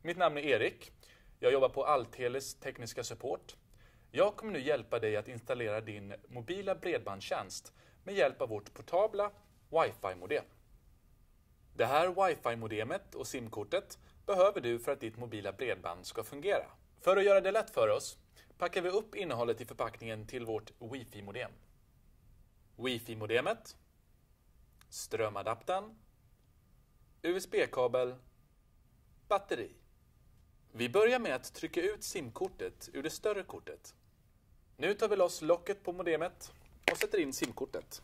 Mitt namn är Erik. Jag jobbar på Alteles tekniska support. Jag kommer nu hjälpa dig att installera din mobila bredbandstjänst med hjälp av vårt portabla Wi-Fi-modem. Det här Wi-Fi-modemet och SIM-kortet behöver du för att ditt mobila bredband ska fungera. För att göra det lätt för oss packar vi upp innehållet i förpackningen till vårt Wi-Fi-modem. Wi-Fi-modemet, strömadaptern, USB-kabel, batteri. Vi börjar med att trycka ut SIM-kortet ur det större kortet. Nu tar vi loss locket på modemet och sätter in SIM-kortet.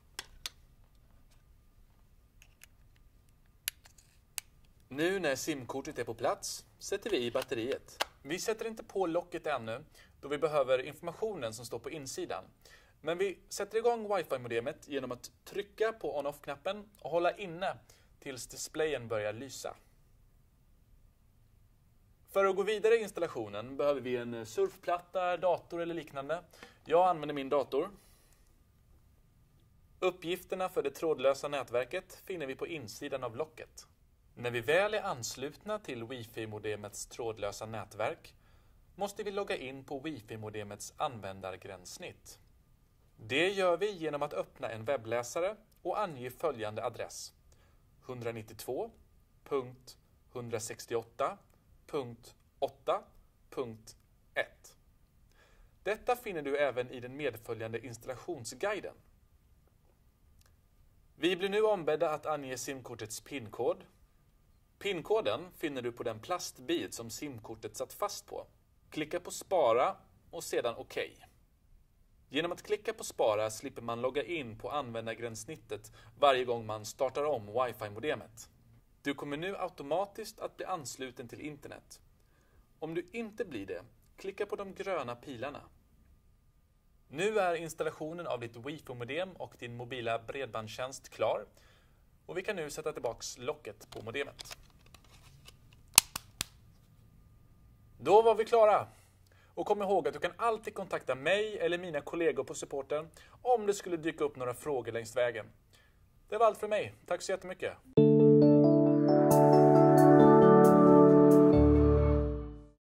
Nu när SIM-kortet är på plats sätter vi i batteriet. Vi sätter inte på locket ännu då vi behöver informationen som står på insidan. Men vi sätter igång Wi-Fi-modemet genom att trycka på on-off-knappen och hålla inne tills displayen börjar lysa. För att gå vidare i installationen behöver vi en surfplatta, dator eller liknande. Jag använder min dator. Uppgifterna för det trådlösa nätverket finner vi på insidan av locket. När vi väl är anslutna till Wi-Fi-modemets trådlösa nätverk måste vi logga in på Wi-Fi-modemets användargränssnitt. Det gör vi genom att öppna en webbläsare och ange följande adress: 192.168.8.1. Detta finner du även i den medföljande installationsguiden. Vi blir nu ombedda att ange SIM-kortets PIN-kod. PIN-koden finner du på den plastbit som SIM-kortet satt fast på. Klicka på spara och sedan OK. Genom att klicka på spara slipper man logga in på användargränssnittet varje gång man startar om Wi-Fi-modemet. Du kommer nu automatiskt att bli ansluten till internet. Om du inte blir det, klicka på de gröna pilarna. Nu är installationen av ditt Wi-Fi-modem och din mobila bredbandstjänst klar. Och vi kan nu sätta tillbaks locket på modemet. Då var vi klara. Och kom ihåg att du kan alltid kontakta mig eller mina kollegor på supporten om det skulle dyka upp några frågor längs vägen. Det var allt för mig. Tack så jättemycket.